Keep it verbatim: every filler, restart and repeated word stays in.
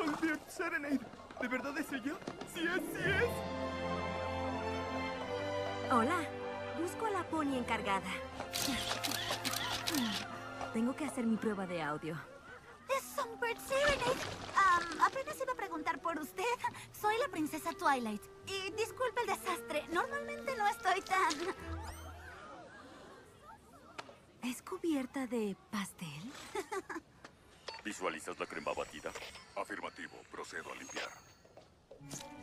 Songbird Serenade. ¿De verdad es ella? ¡Sí es, sí es! Hola. Busco a la pony encargada. Tengo que hacer mi prueba de audio. Es Songbird Serenade. Um, apenas iba a preguntar por usted. Soy la princesa Twilight. Y disculpe el desastre. Normalmente no estoy tan... ¿Es cubierta de pastel? ¿Visualizas la crema batida? Afirmativo. Procedo a limpiar.